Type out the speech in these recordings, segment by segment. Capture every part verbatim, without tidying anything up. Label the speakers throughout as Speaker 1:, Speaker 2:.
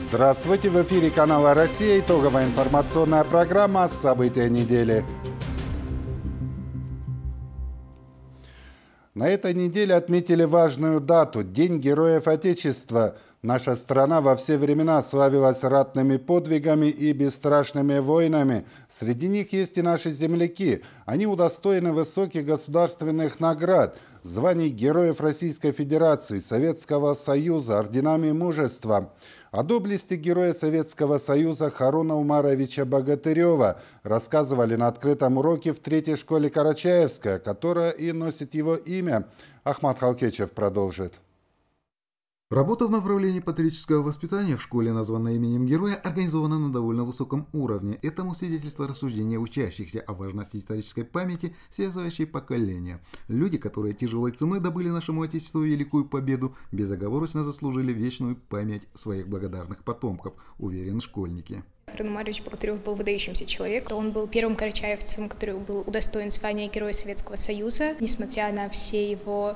Speaker 1: Здравствуйте! В эфире канала «Россия». Итоговая информационная программа «События недели». На этой неделе отметили важную дату – День Героев Отечества. Наша страна во все времена славилась ратными подвигами и бесстрашными войнами. Среди них есть и наши земляки. Они удостоены высоких государственных наград, званий Героев Российской Федерации, Советского Союза, орденами мужества. О доблести героя Советского Союза Харуна Умаровича Богатырева рассказывали на открытом уроке в третьей школе Карачаевская, которая и носит его имя. Ахмат Халкечев продолжит.
Speaker 2: Работа в направлении патриотического воспитания в школе, названной именем героя, организована на довольно высоком уровне. Этому свидетельство рассуждения учащихся о важности исторической памяти, связывающей поколения. Люди, которые тяжелой ценой добыли нашему Отечеству великую победу, безоговорочно заслужили вечную память своих благодарных потомков, уверены школьники.
Speaker 3: Харун Умарович Богатырев был выдающимся человеком. Он был первым карачаевцем, который был удостоен звания Героя Советского Союза. Несмотря на все его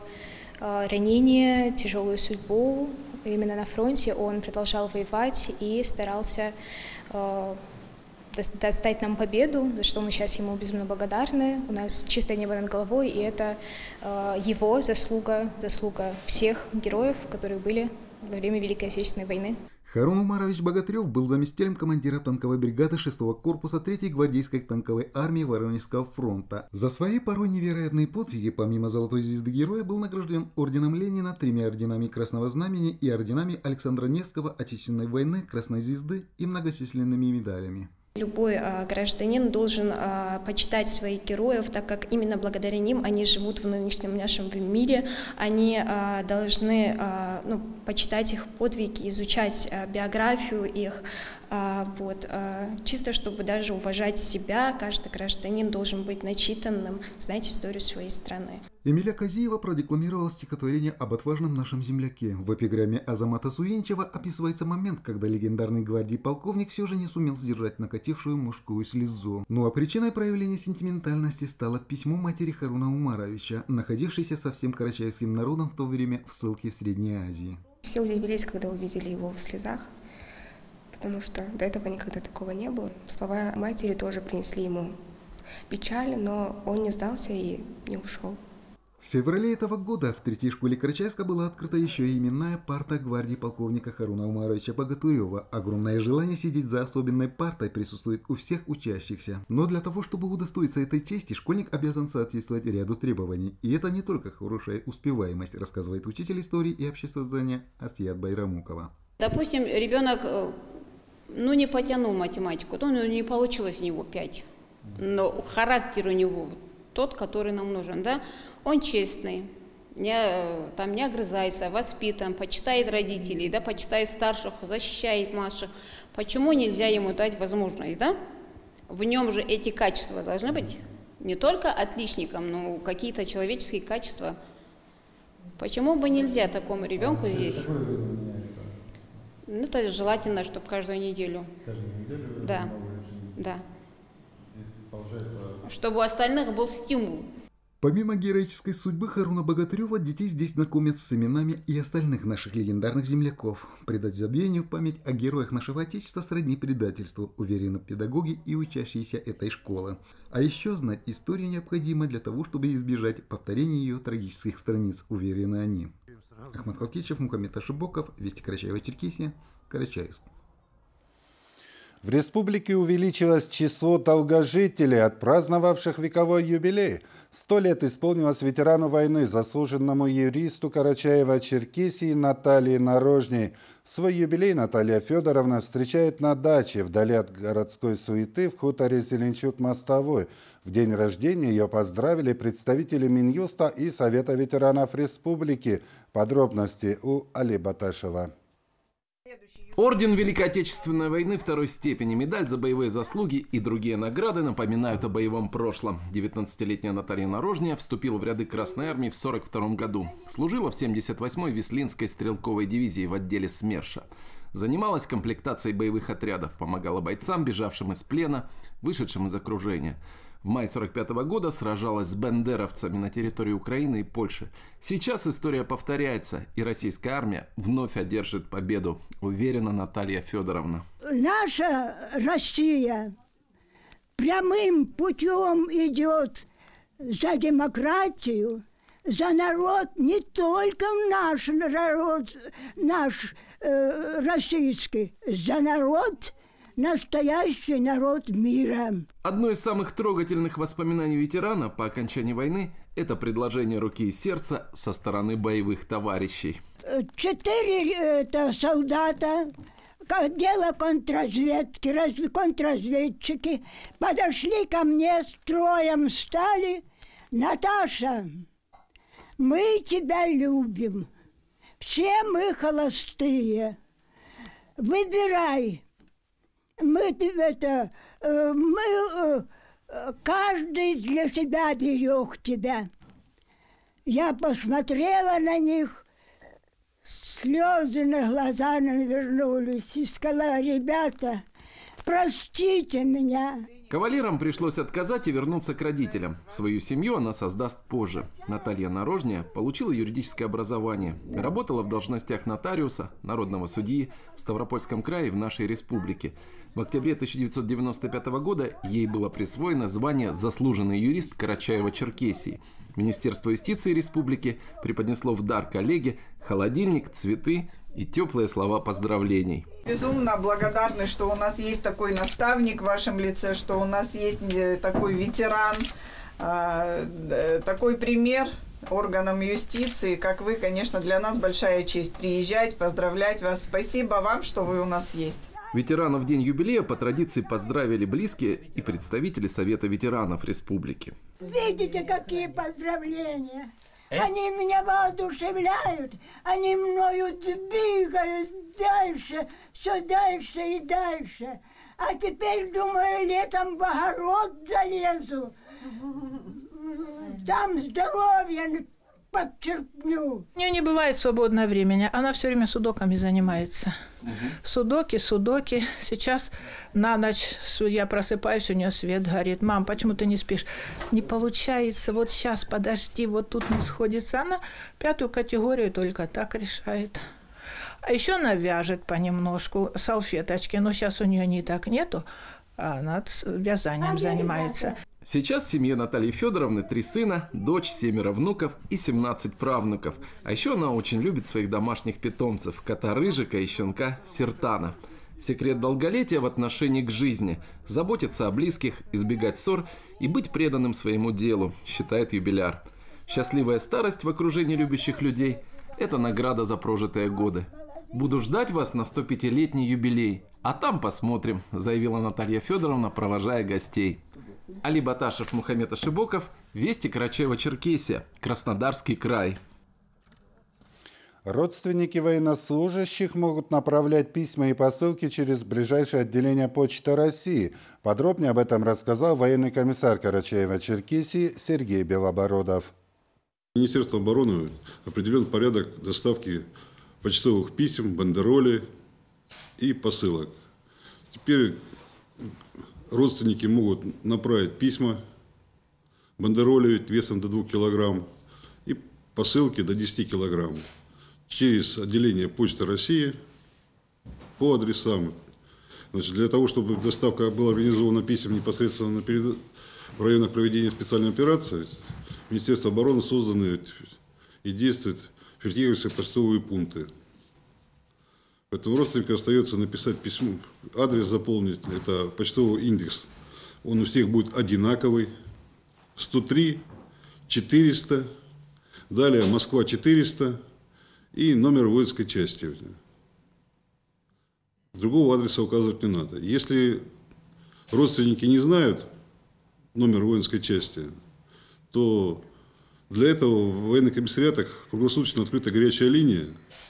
Speaker 3: ранения, тяжелую судьбу, именно на фронте он продолжал воевать и старался э, достать нам победу, за что мы сейчас ему безумно благодарны. У нас чистое небо над головой, и это э, его заслуга, заслуга всех героев, которые были во время Великой Отечественной войны.
Speaker 2: Харун Умарович Богатырев был заместителем командира танковой бригады шестого корпуса третьей гвардейской танковой армии Воронежского фронта. За свои порой невероятные подвиги, помимо Золотой звезды Героя, был награжден орденом Ленина, тремя орденами Красного Знамени и орденами Александра Невского, Отечественной войны, Красной звезды и многочисленными медалями.
Speaker 3: Любой а, гражданин должен а, почитать своих героев, так как именно благодаря ним они живут в нынешнем нашем мире. Они а, должны а, ну, почитать их подвиги, изучать а, биографию их. А, вот, а, чисто чтобы даже уважать себя, каждый гражданин должен быть начитанным, знать историю своей страны.
Speaker 2: Эмиля Казиева продекламировала стихотворение об отважном нашем земляке. В эпиграмме Азамата Суенчева описывается момент, когда легендарный гвардии полковник все же не сумел сдержать накатившую мужскую слезу. Ну а причиной проявления сентиментальности стало письмо матери Харуна Умаровича, находившейся со всем карачаевским народом в то время в ссылке в Средней Азии.
Speaker 4: Все удивились, когда увидели его в слезах, потому что до этого никогда такого не было. Слова матери тоже принесли ему печаль, но он не сдался и не ушел.
Speaker 2: В феврале этого года в третьей школе Карачаевска была открыта еще и именная парта гвардии полковника Харуна Умаровича Богатырева. Огромное желание сидеть за особенной партой присутствует у всех учащихся. Но для того, чтобы удостоиться этой чести, школьник обязан соответствовать ряду требований. И это не только хорошая успеваемость, рассказывает учитель истории и обществознания Асият Байрамукова.
Speaker 5: Допустим, ребенок ну, не потянул математику, то ну, не получилось у него пять. Но характер у него тот, который нам нужен, да? Он честный, не, там, не огрызается, воспитан, почитает родителей, да, почитает старших, защищает младших. Почему нельзя ему дать возможность, да? В нем же эти качества должны быть не только отличником, но какие-то человеческие качества. Почему бы нельзя такому ребенку здесь? Ну, то есть желательно, чтобы каждую неделю.
Speaker 2: Каждую неделю?
Speaker 5: Да, да.
Speaker 2: Получается...
Speaker 5: Чтобы у остальных был стимул.
Speaker 2: Помимо героической судьбы Харуна Богатырева, детей здесь знакомят с именами и остальных наших легендарных земляков. Предать забвению память о героях нашего Отечества сродни предательству, уверены педагоги и учащиеся этой школы. А еще знать историю необходимо для того, чтобы избежать повторения ее трагических страниц, уверены они. Ахмат Халкечев, Мухаммед Ашибоков, Вести Карачаево-Черкесия, Карачаевск.
Speaker 1: В республике увеличилось число долгожителей, отпраздновавших вековой юбилей. Сто лет исполнилось ветерану войны, заслуженному юристу Карачаева-Черкесии Наталье Нарожней. Свой юбилей Наталья Федоровна встречает на даче, вдали от городской суеты, в хуторе Зеленчук-Мостовой. В день рождения ее поздравили представители Минюста и Совета ветеранов республики. Подробности у Али Баташева.
Speaker 6: Орден Великой Отечественной войны второй степени, медаль за боевые заслуги и другие награды напоминают о боевом прошлом. девятнадцатилетняя Наталья Нарожня вступила в ряды Красной Армии в сорок втором году. Служила в семьдесят восьмой Вислинской стрелковой дивизии в отделе СМЕРШа. Занималась комплектацией боевых отрядов, помогала бойцам, бежавшим из плена, вышедшим из окружения. В мае сорок пятого года сражалась с бендеровцами на территории Украины и Польши. Сейчас история повторяется, и российская армия вновь одержит победу, уверена Наталья Федоровна.
Speaker 7: Наша Россия прямым путем идет за демократию, за народ, не только наш народ, наш э, российский, за народ, настоящий народ мира.
Speaker 6: Одно из самых трогательных воспоминаний ветерана по окончании войны – это предложение руки и сердца со стороны боевых товарищей.
Speaker 7: Четыре это, солдата, отдела контрразведки, раз, контрразведчики подошли ко мне, строем встали. Наташа, мы тебя любим, все мы холостые, выбирай. Мы, это, мы, каждый для себя берег тебя. Я посмотрела на них, слезы на глаза навернулись и сказала: ребята, простите меня.
Speaker 6: Кавалерам пришлось отказать и вернуться к родителям. Свою семью она создаст позже. Наталья Нарожняя получила юридическое образование. Работала в должностях нотариуса, народного судьи в Ставропольском крае и в нашей республике. В октябре тысяча девятьсот девяносто пятого года ей было присвоено звание «Заслуженный юрист Карачаево-Черкесии». Министерство юстиции республики преподнесло в дар коллеге холодильник, цветы и теплые слова поздравлений.
Speaker 8: Безумно благодарны, что у нас есть такой наставник в вашем лице, что у нас есть такой ветеран, такой пример органам юстиции, как вы. Конечно, для нас большая честь приезжать, поздравлять вас. Спасибо вам, что вы у нас есть.
Speaker 6: Ветеранов в день юбилея по традиции поздравили близкие и представители Совета ветеранов республики.
Speaker 7: Видите, какие поздравления! Они меня воодушевляют, они мною двигают дальше, все дальше и дальше. А теперь, думаю, летом в огород залезу, там здоровье подчеркну.
Speaker 9: У нее не бывает свободного времени, она все время судоками занимается. Угу. Судоки, судоки. Сейчас на ночь я просыпаюсь, у нее свет горит. Мам, почему ты не спишь? Не получается, вот сейчас, подожди, вот тут не сходится. Она пятую категорию только так решает. А еще она вяжет понемножку салфеточки, но сейчас у нее не так нету, а она вязанием занимается.
Speaker 6: Сейчас в семье Натальи Федоровны три сына, дочь, семеро внуков и семнадцать правнуков. А еще она очень любит своих домашних питомцев – кота Рыжика и щенка Сертана. Секрет долголетия в отношении к жизни – заботиться о близких, избегать ссор и быть преданным своему делу, считает юбиляр. Счастливая старость в окружении любящих людей – это награда за прожитые годы. «Буду ждать вас на стопятилетний юбилей, а там посмотрим», – заявила Наталья Федоровна, провожая гостей. Али Баташев, Мухаммед Ашибоков, Вести, Карачаево-Черкесия, Краснодарский край.
Speaker 1: Родственники военнослужащих могут направлять письма и посылки через ближайшее отделение Почты России. Подробнее об этом рассказал военный комиссар Карачаево-Черкесии Сергей Белобородов.
Speaker 10: Министерство обороны определен порядок доставки почтовых писем, бандеролей и посылок. Теперь родственники могут направить письма, бандероли весом до двух килограмм и посылки до десяти килограмм через отделение Почты России по адресам. Значит, для того, чтобы доставка была организована писем непосредственно на перед... в районах проведения специальной операции, Министерство обороны созданы и действуют фельдъегерские почтовые пункты. Поэтому родственнику остается написать письмо, адрес заполнить, это почтовый индекс. Он у всех будет одинаковый. сто три, четыреста, далее Москва четыреста и номер воинской части. Другого адреса указывать не надо. Если родственники не знают номер воинской части, то для этого в военных комиссариатах круглосуточно открыта горячая линия.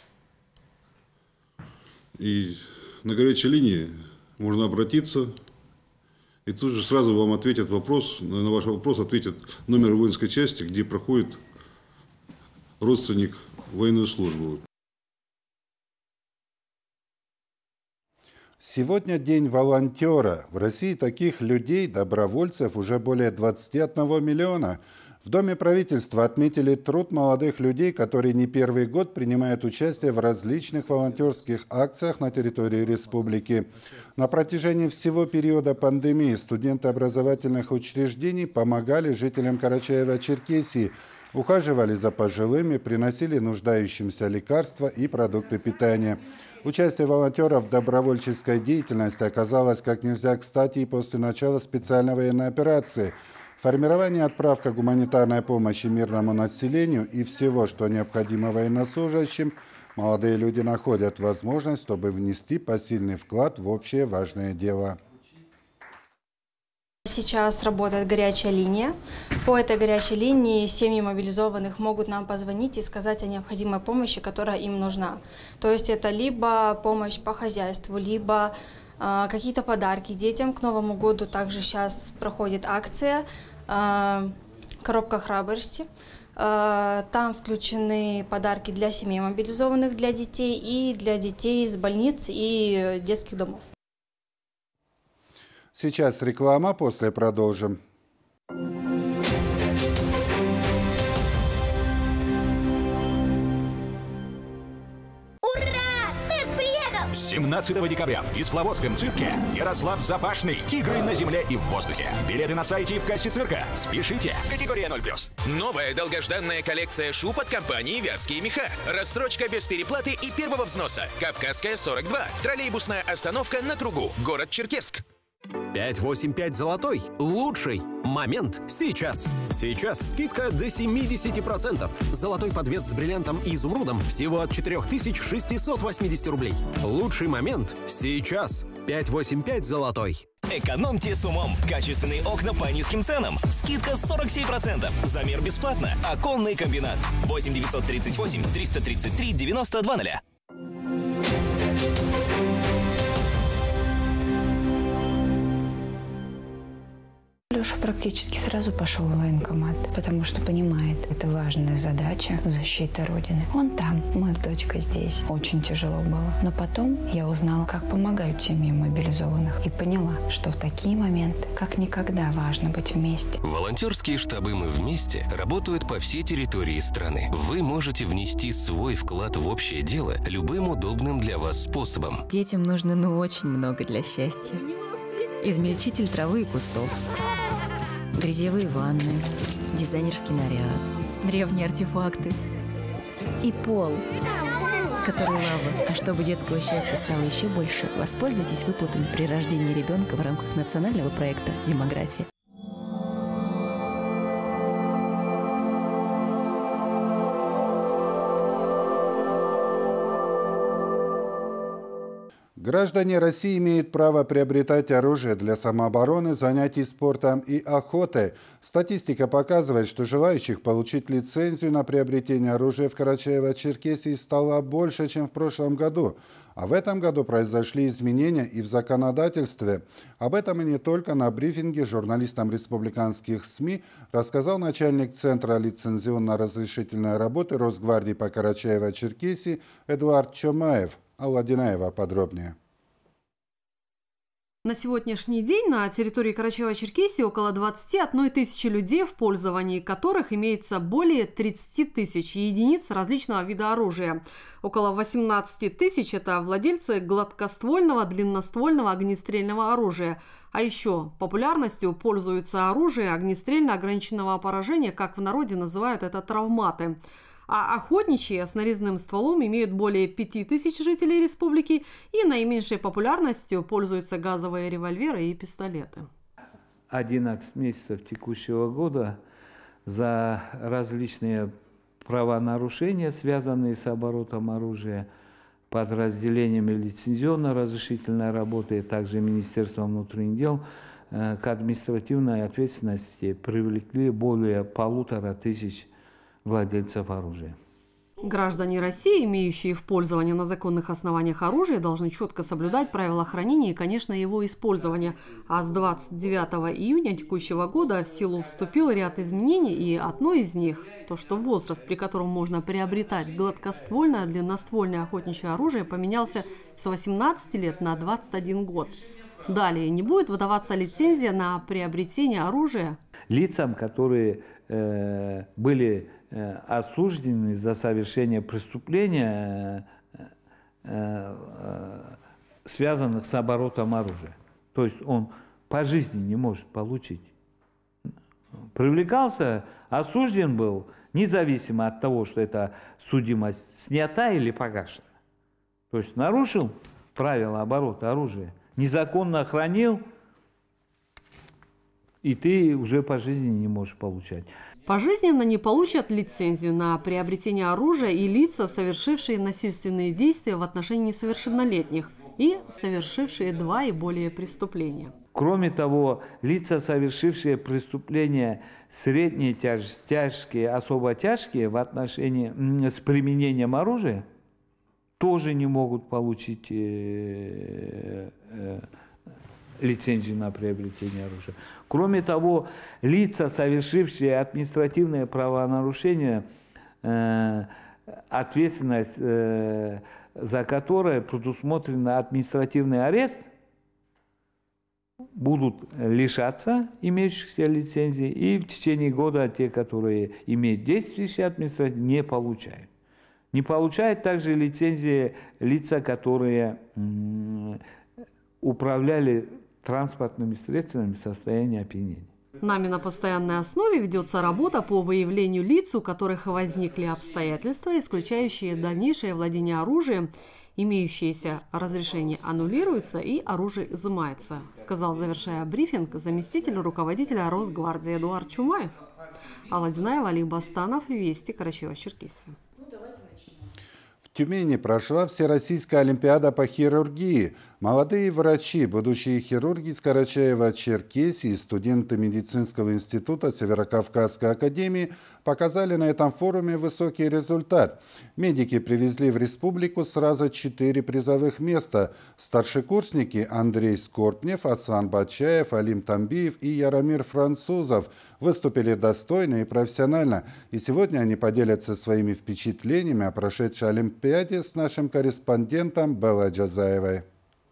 Speaker 10: И на горячей линии можно обратиться, и тут же сразу вам ответят вопрос, на ваш вопрос ответят номер воинской части, где проходит родственник военную службу.
Speaker 1: Сегодня день волонтера. В России таких людей, добровольцев, уже более двадцати одного миллиона. В Доме правительства отметили труд молодых людей, которые не первый год принимают участие в различных волонтерских акциях на территории республики. На протяжении всего периода пандемии студенты образовательных учреждений помогали жителям Карачаева-Черкесии, ухаживали за пожилыми, приносили нуждающимся лекарства и продукты питания. Участие волонтеров в добровольческой деятельности оказалось как нельзя кстати и после начала специальной военной операции. Формирование и отправка гуманитарной помощи мирному населению и всего, что необходимо военнослужащим, молодые люди находят возможность, чтобы внести посильный вклад в общее важное дело.
Speaker 11: Сейчас работает горячая линия. По этой горячей линии семьи мобилизованных могут нам позвонить и сказать о необходимой помощи, которая им нужна. То есть это либо помощь по хозяйству, либо э, какие-то подарки детям. К Новому году также сейчас проходит акция э, «Коробка храбрости». Э, там включены подарки для семей мобилизованных, для детей и для детей из больниц и детских домов.
Speaker 1: Сейчас реклама, после продолжим.
Speaker 12: семнадцатого декабря в Кисловодском цирке Ярослав Запашный, «Тигры на земле и в воздухе». Билеты на сайте и в кассе цирка. Спешите. Категория ноль плюс.
Speaker 13: Новая долгожданная коллекция шуб от компании «Вятские меха». Рассрочка без переплаты и первого взноса. Кавказская, сорок два. Троллейбусная остановка на кругу. Город Черкесск.
Speaker 12: пять восемь пять золотой. Лучший момент сейчас. Сейчас скидка до семидесяти процентов. Золотой подвес с бриллиантом и изумрудом всего от четырёх тысяч шестисот восьмидесяти рублей. Лучший момент сейчас. пять восемь пять золотой.
Speaker 14: Экономьте с умом. Качественные окна по низким ценам. Скидка сорок семь процентов. Замер бесплатно. Оконный комбинат. восемь девятьсот тридцать восемь триста тридцать три девяносто два ноля.
Speaker 15: Леша практически сразу пошел в военкомат, потому что понимает, это важная задача – защита Родины. Он там, мы с дочкой здесь. Очень тяжело было. Но потом я узнала, как помогают семьям мобилизованных, и поняла, что в такие моменты как никогда важно быть вместе.
Speaker 16: Волонтерские штабы «Мы вместе» работают по всей территории страны. Вы можете внести свой вклад в общее дело любым удобным для вас способом.
Speaker 17: Детям нужно ну очень много для счастья. Измельчитель травы и кустов, грязевые ванны, дизайнерский наряд, древние артефакты и пол, который лава. А чтобы детского счастья стало еще больше, воспользуйтесь выплатами при рождении ребенка в рамках национального проекта «Демография».
Speaker 1: Граждане России имеют право приобретать оружие для самообороны, занятий спортом и охотой. Статистика показывает, что желающих получить лицензию на приобретение оружия в Карачаево-Черкесии стало больше, чем в прошлом году. А в этом году произошли изменения и в законодательстве. Об этом и не только на брифинге журналистам республиканских СМИ рассказал начальник Центра лицензионно-разрешительной работы Росгвардии по Карачаево-Черкесии Эдуард Чомаев. Алла Динаева подробнее.
Speaker 18: На сегодняшний день на территории Карачаева-Черкесии около двадцати одной тысячи людей, в пользовании которых имеется более тридцати тысяч единиц различного вида оружия. Около восемнадцати тысяч – это владельцы гладкоствольного, длинноствольного огнестрельного оружия. А еще популярностью пользуется оружие огнестрельно-ограниченного поражения, как в народе называют это травматы. А охотничьи с нарезным стволом имеют более пяти тысяч жителей республики, и наименьшей популярностью пользуются газовые револьверы и пистолеты.
Speaker 19: одиннадцать месяцев текущего года за различные правонарушения, связанные с оборотом оружия, подразделениями лицензионно-разрешительной работы, и также Министерством внутренних дел, к административной ответственности привлекли более полутора тысяч владельцев оружия.
Speaker 18: Граждане России, имеющие в пользовании на законных основаниях оружие, должны четко соблюдать правила хранения и, конечно, его использования. А с двадцать девятого июня текущего года в силу вступил ряд изменений, и одно из них – то, что возраст, при котором можно приобретать гладкоствольное, длинноствольное охотничье оружие, поменялся с восемнадцати лет на двадцать один год. Далее не будет выдаваться лицензия на приобретение оружия
Speaker 19: лицам, которые э, были э, осуждены за совершение преступления, э, э, связанных с оборотом оружия. То есть он по жизни не может получить. Привлекался, осужден был, независимо от того, что эта судимость снята или погашена. То есть нарушил правила оборота оружия, незаконно хранил, и ты уже по жизни не можешь получать.
Speaker 18: Пожизненно не получат лицензию на приобретение оружия и лица, совершившие насильственные действия в отношении несовершеннолетних и совершившие два и более преступления.
Speaker 19: Кроме того, лица, совершившие преступления средние, тяж, тяжкие, особо тяжкие в отношении с применением оружия, тоже не могут получить э, э, лицензию на приобретение оружия. Кроме того, лица, совершившие административные правонарушения, э, ответственность э, за которое предусмотрена административный арест, будут лишаться имеющихся лицензий, и в течение года те, которые имеют действующие административные, не получают. Не получают также лицензии лица, которые м, управляли транспортными средствами в состоянии опьянения.
Speaker 18: Нами на постоянной основе ведется работа по выявлению лиц, у которых возникли обстоятельства, исключающие дальнейшее владение оружием. Имеющиеся разрешения аннулируются и оружие изымается, сказал, завершая брифинг, заместитель руководителя Росгвардии Эдуард Чумаев. Алла Динаева, Али Бастанов, Вести, Карачаево-Черкесия.
Speaker 1: В Тюмени прошла Всероссийская олимпиада по хирургии. Молодые врачи, будущие хирурги из Карачаева-Черкесии, студенты медицинского института Северокавказской академии показали на этом форуме высокий результат. Медики привезли в республику сразу четыре призовых места. Старшекурсники Андрей Скорпнев, Асан Бачаев, Алим Тамбиев и Яромир Французов выступили достойно и профессионально. И сегодня они поделятся своими впечатлениями о прошедшей олимпиаде с нашим корреспондентом Беллой Джазаевой.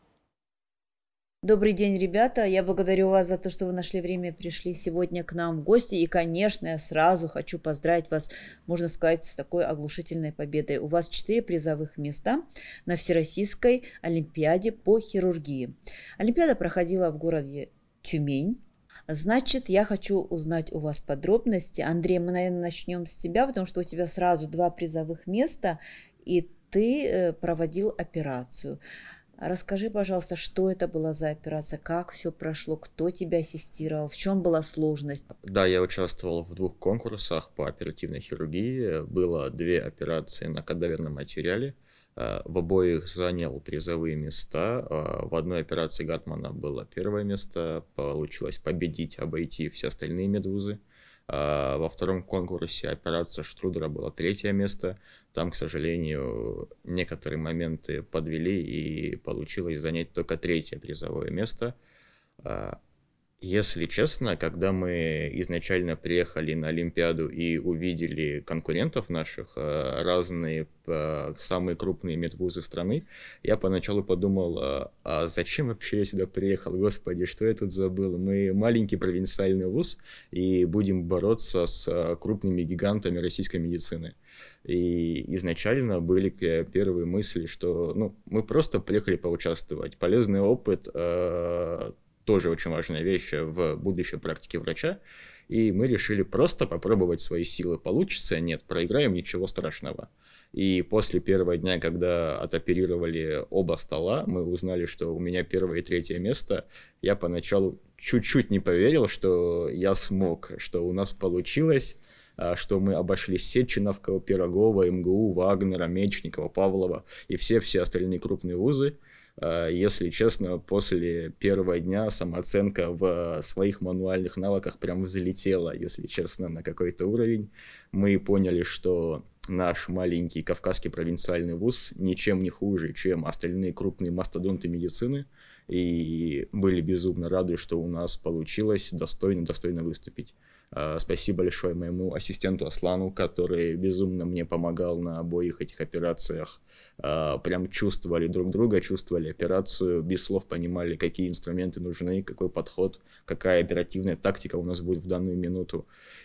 Speaker 20: Добрый день, ребята. Я благодарю вас за то, что вы нашли время и пришли сегодня к нам в гости. И, конечно, я сразу хочу поздравить вас, можно сказать, с такой оглушительной победой. У вас четыре призовых места на Всероссийской олимпиаде по хирургии. Олимпиада проходила в городе Тюмень. Значит, я хочу узнать у вас подробности. Андрей, мы, наверное, начнем с тебя, потому что у тебя сразу два призовых места, и ты проводил операцию. Расскажи, пожалуйста, что это была за операция, как все прошло, кто тебя ассистировал, в чем была сложность?
Speaker 21: Да, я участвовал в двух конкурсах по оперативной хирургии. Было две операции на кадаверном материале. В обоих занял призовые места. В одной операции Гартмана было первое место. Получилось победить, обойти все остальные медвузы. Во втором конкурсе операция Штрудера было третье место. Там, к сожалению, некоторые моменты подвели, и получилось занять только третье призовое место. Если честно, когда мы изначально приехали на Олимпиаду и увидели конкурентов наших, разные самые крупные медвузы страны, я поначалу подумал, а зачем вообще я сюда приехал? Господи, что я тут забыл? Мы маленький провинциальный вуз и будем бороться с крупными гигантами российской медицины. И изначально были первые мысли, что ну, мы просто приехали поучаствовать. Полезный опыт э, тоже очень важная вещь в будущей практике врача. И мы решили просто попробовать свои силы. Получится? Нет, проиграем, ничего страшного. И после первого дня, когда отоберировали оба стола, мы узнали, что у меня первое и третье место. Я поначалу чуть-чуть не поверил, что я смог, что у нас получилось, что мы обошли Сетчиновского, Пирогова, эм гэ у, Вагнера, Мечникова, Павлова и все-все остальные крупные вузы. Если честно, после первого дня самооценка в своих мануальных навыках прям взлетела, если честно, на какой-то уровень. Мы поняли, что наш маленький Кавказский провинциальный вуз ничем не хуже, чем остальные крупные мастодонты медицины. И были безумно рады, что у нас получилось достойно-достойно выступить. Спасибо большое моему ассистенту Аслану, который безумно мне помогал на обоих этих операциях. Прям чувствовали друг друга, чувствовали операцию, без слов понимали, какие инструменты нужны, какой подход, какая оперативная тактика у нас будет в данную минуту.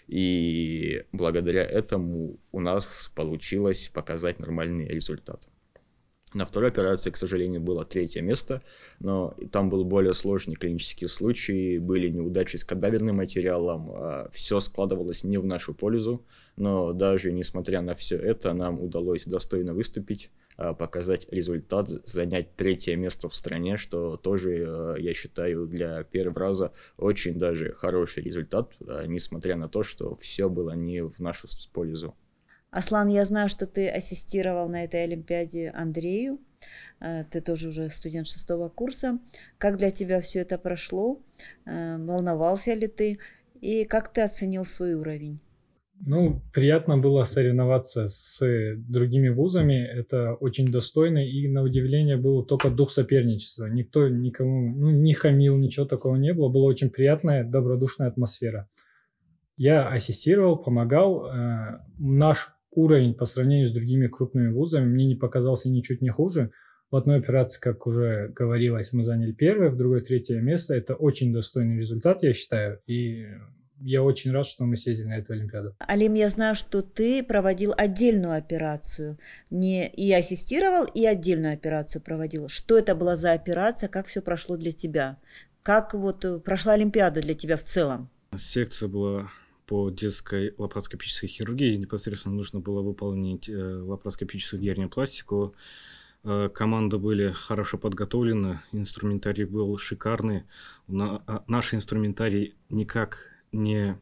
Speaker 21: И благодаря этому у нас получилось показать нормальный результат. На второй операции, к сожалению, было третье место, но там был более сложный клинический случай, были неудачи с кадаверным материалом, все складывалось не в нашу пользу, но даже несмотря на все это, нам удалось достойно выступить, показать результат, занять третье место в стране, что тоже, я считаю, для первого раза очень даже хороший результат, несмотря на то, что все было не в нашу пользу.
Speaker 20: Аслан, я знаю, что ты ассистировал на этой Олимпиаде Андрею. Ты тоже уже студент шестого курса. Как для тебя все это прошло? Волновался ли ты? И как ты оценил свой уровень?
Speaker 3: Ну, приятно было соревноваться с другими вузами. Это очень достойно. И на удивление был только дух соперничества. Никто никому ну, не хамил, ничего такого не было. Была очень приятная, добродушная атмосфера. Я ассистировал, помогал. Наш уровень по сравнению с другими крупными вузами мне не показался ничуть не хуже. В одной операции, как уже говорилось, мы заняли первое, в другой третье место. Это очень достойный результат, я считаю. И я очень рад, что мы съездили на эту Олимпиаду.
Speaker 20: Алим, я знаю, что ты проводил отдельную операцию. Не и ассистировал, и отдельную операцию проводил. Что это была за операция, как все прошло для тебя? Как вот прошла Олимпиада для тебя в целом?
Speaker 22: Секция была по детской лапароскопической хирургии. Непосредственно нужно было выполнить э, лапароскопическую герниопластику. Э, команды были хорошо подготовлены, инструментарий был шикарный. На, а, наш инструментарий никак не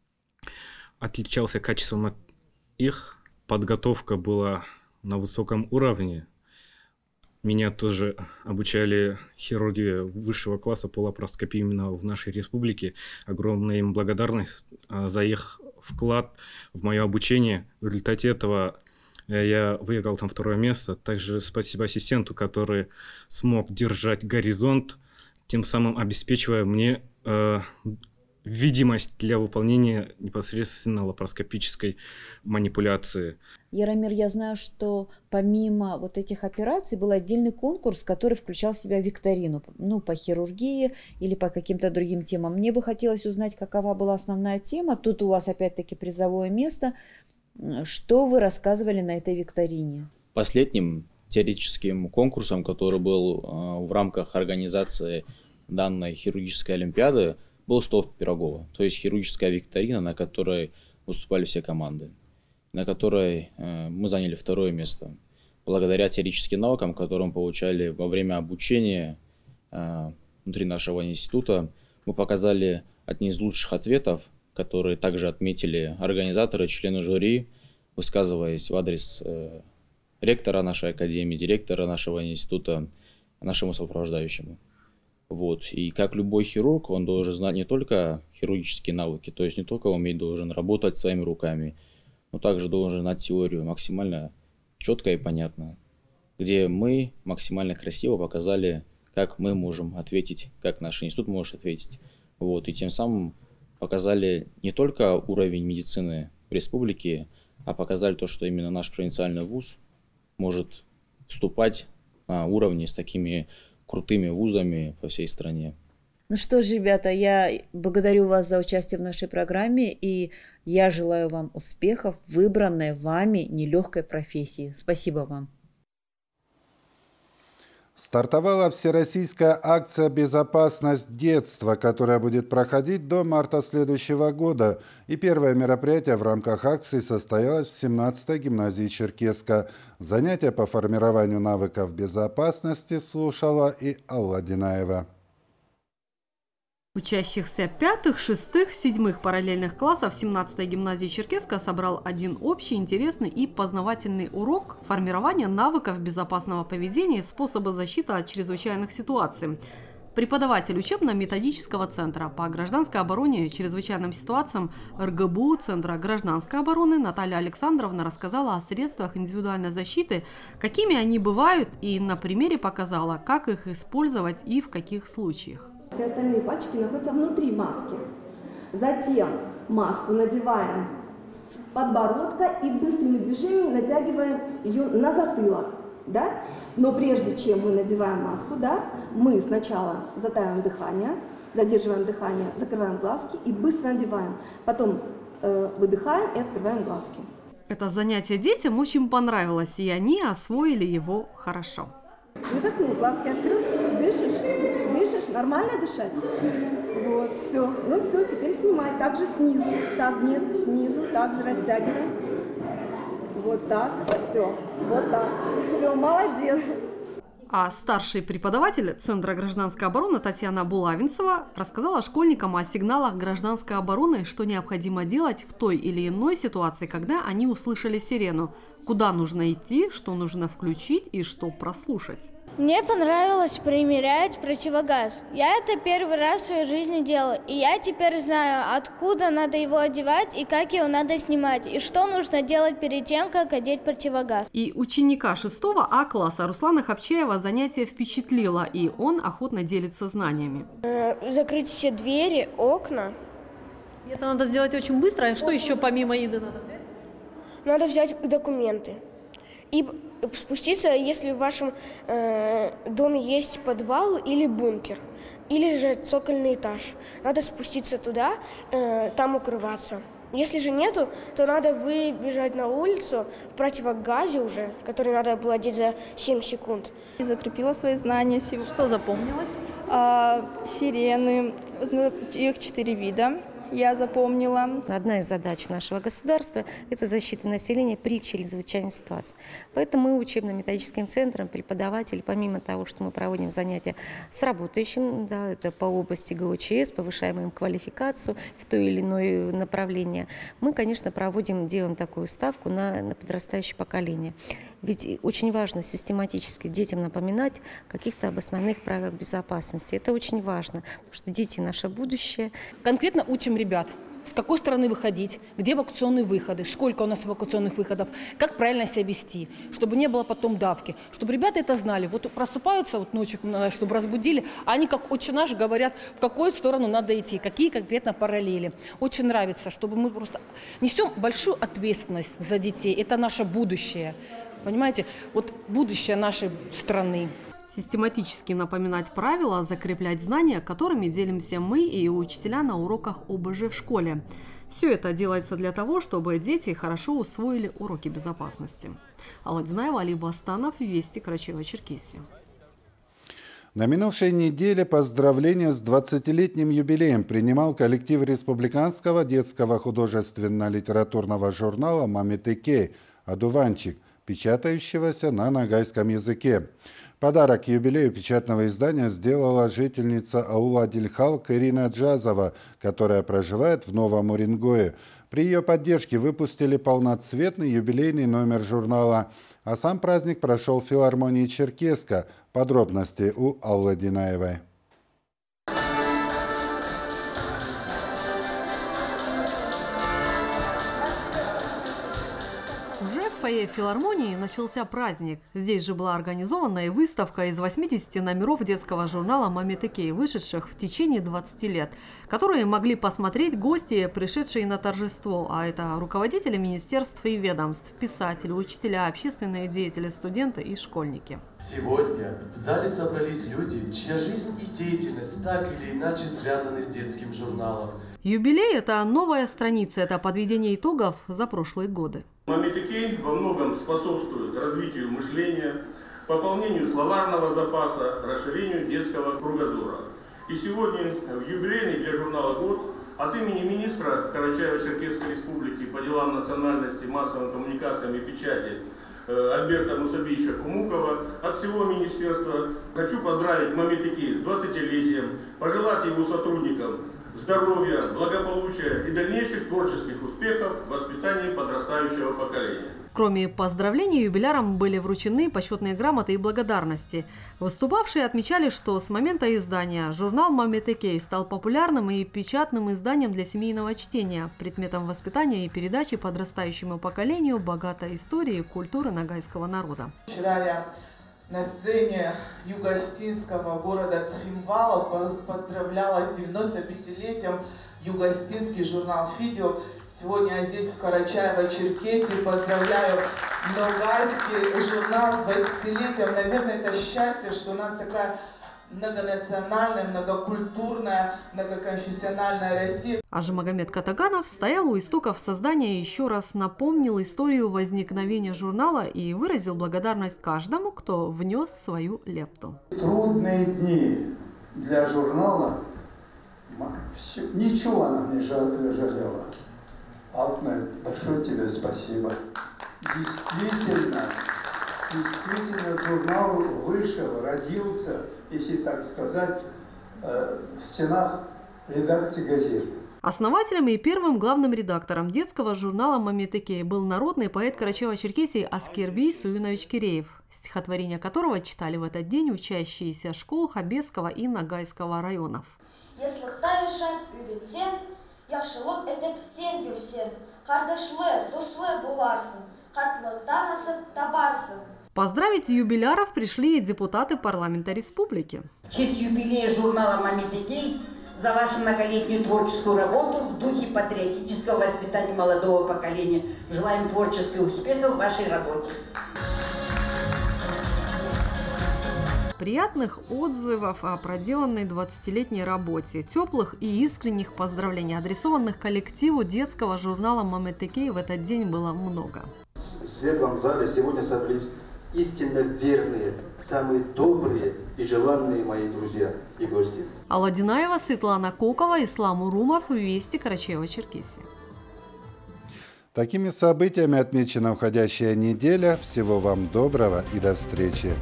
Speaker 22: отличался качеством от их. Подготовка была на высоком уровне. Меня тоже обучали хирурги высшего класса по лапароскопии именно в нашей республике. Огромная им благодарность за их вклад в мое обучение. В результате этого я выиграл там второе место. Также спасибо ассистенту, который смог держать горизонт, тем самым обеспечивая мне э, видимость для выполнения непосредственно лапароскопической манипуляции.
Speaker 20: Яромир, я знаю, что помимо вот этих операций был отдельный конкурс, который включал в себя викторину, ну, по хирургии или по каким-то другим темам. Мне бы хотелось узнать, какова была основная тема. Тут у вас опять-таки призовое место. Что вы рассказывали на этой викторине?
Speaker 23: Последним теоретическим конкурсом, который был э, в рамках организации данной хирургической олимпиады, был стол Пирогова, то есть хирургическая викторина, на которой выступали все команды, на которой э, мы заняли второе место. Благодаря теоретическим навыкам, которые мы получали во время обучения э, внутри нашего института, мы показали одни из лучших ответов, которые также отметили организаторы, члены жюри, высказываясь в адрес э, ректора нашей академии, директора нашего института, нашему сопровождающему. Вот. И как любой хирург, он должен знать не только хирургические навыки, то есть не только уметь должен работать своими руками, но также должен знать теорию максимально четко и понятно, где мы максимально красиво показали, как мы можем ответить, как наш институт может ответить. Вот. И тем самым показали не только уровень медицины в республике, а показали то, что именно наш провинциальный вуз может вступать на уровне с такими крутыми вузами по всей стране.
Speaker 20: Ну что ж, ребята, я благодарю вас за участие в нашей программе, и я желаю вам успехов в выбранной вами нелегкой профессии. Спасибо вам.
Speaker 1: Стартовала всероссийская акция «Безопасность детства», которая будет проходить до марта следующего года. И первое мероприятие в рамках акции состоялось в семнадцатой гимназии Черкесска. Занятия по формированию навыков безопасности слушала и Алла Динаева.
Speaker 18: Учащихся пятых, шестых, седьмых параллельных классов семнадцатой гимназии Черкесска собрал один общий, интересный и познавательный урок формирования навыков безопасного поведения и способа защиты от чрезвычайных ситуаций. Преподаватель учебно-методического центра по гражданской обороне и чрезвычайным ситуациям эр гэ бэ у Центра гражданской обороны Наталья Александровна рассказала о средствах индивидуальной защиты, какими они бывают, и на примере показала, как их использовать и в каких случаях.
Speaker 2: Все остальные пальчики находятся внутри маски. Затем маску надеваем с подбородка и быстрыми движениями натягиваем ее на затылок. Да? Но прежде чем мы надеваем маску, да, мы сначала затаиваем дыхание, задерживаем дыхание, закрываем глазки и быстро надеваем. Потом э, выдыхаем и открываем глазки.
Speaker 18: Это занятие детям очень понравилось, и они освоили его хорошо.
Speaker 2: Выдохнул, глазки открыл, дышишь, дышишь, нормально дышать? Вот, все. Ну все, теперь снимай. Также снизу. Так, нет, снизу. Также растягиваем. Вот так, все. Вот так. Все, молодец.
Speaker 18: А старший преподаватель Центра гражданской обороны Татьяна Булавинцева рассказала школьникам о сигналах гражданской обороны, что необходимо делать в той или иной ситуации, когда они услышали сирену, куда нужно идти, что нужно включить и что прослушать.
Speaker 4: Мне понравилось примерять противогаз. Я это первый раз в своей жизни делаю, и я теперь знаю, откуда надо его одевать и как его надо снимать, и что нужно делать перед тем, как одеть противогаз.
Speaker 18: И ученика шестого А класса Руслана Хапчаева занятие впечатлило, и он охотно делится знаниями.
Speaker 4: Закрыть все двери, окна.
Speaker 18: Это надо сделать очень быстро, а что еще помимо еды надо взять?
Speaker 4: Надо взять документы. И спуститься, если в вашем э, доме есть подвал или бункер, или же цокольный этаж. Надо спуститься туда, э, там укрываться. Если же нету, то надо выбежать на улицу в противогазе уже, который надо было одеть за семь секунд.
Speaker 5: Я закрепила свои знания. Что запомнилось? А, сирены, их четыре вида. Я запомнила.
Speaker 24: Одна из задач нашего государства – это защита населения при чрезвычайной ситуации. Поэтому мы учебно-методическим центром, преподаватели, помимо того, что мы проводим занятия с работающим, да, это по области гэ о че эс, повышаем им квалификацию в то или иное направление, мы, конечно, проводим, делаем такую ставку на, на подрастающее поколение. Ведь очень важно систематически детям напоминать о каких-то об основных правилах безопасности. Это очень важно, потому что дети – наше будущее.
Speaker 25: Конкретно учим ребят, с какой стороны выходить, где эвакуационные выходы, сколько у нас эвакуационных выходов, как правильно себя вести, чтобы не было потом давки, чтобы ребята это знали. Вот просыпаются вот ночью, чтобы разбудили, а они как «Отче наш» говорят, в какую сторону надо идти, какие конкретно параллели. Очень нравится, чтобы мы просто несем большую ответственность за детей. Это наше будущее. Понимаете, вот будущее нашей страны.
Speaker 18: Систематически напоминать правила, закреплять знания, которыми делимся мы и учителя на уроках о бэ жэ в школе. Все это делается для того, чтобы дети хорошо усвоили уроки безопасности. Алла Динаева, Али Бастанов, Вести, Карачаево-Черкесия.
Speaker 1: На минувшей неделе поздравления с двадцатилетним юбилеем принимал коллектив республиканского детского художественно-литературного журнала «Мамитекей» «Одуванчик», печатающегося на ногайском языке. Подарок к юбилею печатного издания сделала жительница аула Дильхалк Ирина Джазова, которая проживает в Новом Уренгое. При ее поддержке выпустили полноцветный юбилейный номер журнала. А сам праздник прошел в филармонии Черкеска. Подробности у Аллы Динаевой.
Speaker 18: В фойе филармонии начался праздник. Здесь же была организована и выставка из восьмидесяти номеров детского журнала «Мамитекей», вышедших в течение двадцати лет, которые могли посмотреть гости, пришедшие на торжество. А это руководители министерств и ведомств, писатели, учителя, общественные деятели, студенты и школьники.
Speaker 26: Сегодня в зале собрались люди, чья жизнь и деятельность так или иначе связаны с детским журналом.
Speaker 18: Юбилей – это новая страница, это подведение итогов за прошлые годы.
Speaker 27: Мамитекей во многом способствует развитию мышления, пополнению словарного запаса, расширению детского кругозора. И сегодня в юбилейный для журнала год от имени министра Карачаево-Черкесской республики по делам национальности, массовым коммуникациям и печати Альберта Мусабича Кумукова, от всего министерства хочу поздравить Мамитекей с двадцатилетием, пожелать его сотрудникам здоровья, благополучия и дальнейших творческих успехов в воспитании подрастающего поколения.
Speaker 18: Кроме поздравлений, юбилярам были вручены почетные грамоты и благодарности. Выступавшие отмечали, что с момента издания журнал «Мамитекей» стал популярным и печатным изданием для семейного чтения, предметом воспитания и передачи подрастающему поколению богатой истории и культуры ногайского народа.
Speaker 6: Вчера я на сцене юго-остинского города Цхинвала поздравляла с девяностопятилетием юго-остинский журнал «Фидео». Сегодня я здесь, в Карачаево-Черкесии, поздравляю ногайский журнал с двадцатилетием. Наверное, это счастье, что у нас такая многонациональная, многокультурная, многоконфессиональная Россия.
Speaker 18: Ажимагомед Катаганов стоял у истоков создания и еще раз напомнил историю возникновения журнала и выразил благодарность каждому, кто внес свою лепту.
Speaker 7: Трудные дни для журнала, все, ничего она не жалела. Алтнай, большое тебе спасибо. Действительно, действительно журнал вышел, родился, если так сказать, в стенах редакции газет.
Speaker 18: Основателем и первым главным редактором детского журнала «Мамитекей» был народный поэт Карачаева-Черкесии Аскербий Суюнович Киреев, стихотворения которого читали в этот день учащиеся школ Хабесского и Ногайского районов.
Speaker 8: Яхшылык этеп сен юрсен, кардышлы, дуслы буларсын, хатлыктан асып табарсын.
Speaker 18: Поздравить юбиляров пришли и депутаты парламента республики.
Speaker 9: В честь юбилея журнала «Мамитекей» за вашу многолетнюю творческую работу в духе патриотического воспитания молодого поколения. Желаем творческих успехов в вашей работе.
Speaker 18: Приятных отзывов о проделанной двадцатилетней работе, теплых и искренних поздравлений, адресованных коллективу детского журнала «Мамитекей» в этот день было много.
Speaker 10: В светлом зале сегодня собрались истинно верные, самые добрые и желанные мои друзья и гости.
Speaker 18: Алла Динаева, Светлана Кокова, Ислам Урумов, Вести, Карачаево-Черкесия.
Speaker 1: Такими событиями отмечена уходящая неделя. Всего вам доброго и до встречи.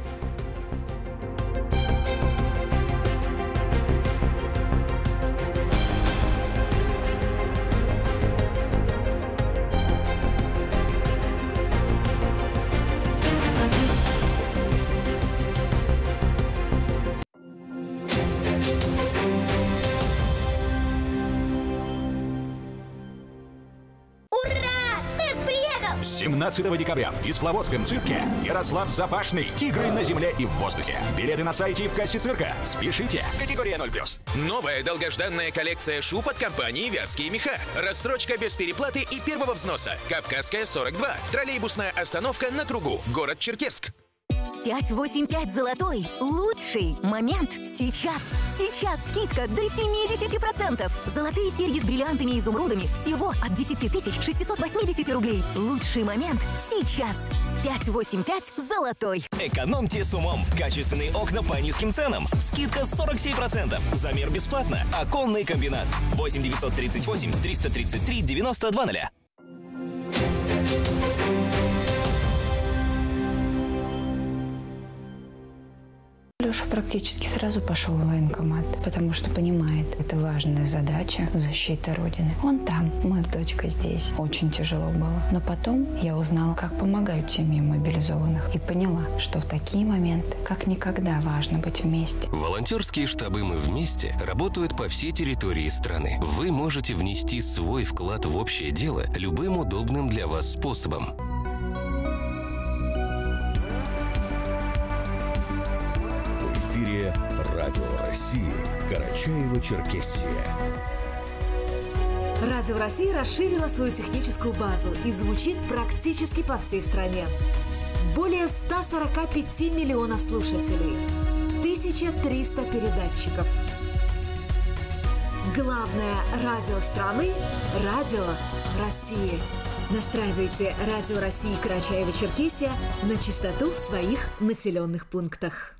Speaker 14: семнадцатого декабря в Кисловодском цирке Ярослав Запашный, «Тигры на земле и в воздухе». Билеты на сайте и в кассе цирка. Спешите. Категория ноль плюс.
Speaker 11: Новая долгожданная коллекция шуб от компании «Вятские меха». Рассрочка без переплаты и первого взноса. Кавказская, сорок два. Троллейбусная остановка на кругу. Город Черкесск.
Speaker 13: пять восемь пять золотой. Лучший момент сейчас. Сейчас скидка до семидесяти процентов. Золотые серьги с бриллиантами и изумрудами всего от десяти тысяч шестисот восьмидесяти рублей. Лучший момент сейчас. пять восемь пять золотой.
Speaker 14: Экономьте с умом. Качественные окна по низким ценам. Скидка сорок семь процентов. Замер бесплатно. Оконный комбинат. восемь девятьсот тридцать восемь триста тридцать три девяносто два ноля.
Speaker 15: Леша практически сразу пошел в военкомат, потому что понимает, это важная задача – защита Родины. Он там, мы с дочкой здесь. Очень тяжело было. Но потом я узнала, как помогают семьям мобилизованных. И поняла, что в такие моменты как никогда важно быть вместе.
Speaker 16: Волонтерские штабы «Мы вместе» работают по всей территории страны. Вы можете внести свой вклад в общее дело любым удобным для вас способом.
Speaker 28: Радио России, Карачаево-Черкесия.
Speaker 29: Радио России расширило свою техническую базу и звучит практически по всей стране. Более ста сорока пяти миллионов слушателей, тысяча триста передатчиков. Главное радио страны – Радио России. Настраивайте Радио России Карачаево-Черкесия на частоту в своих населенных пунктах.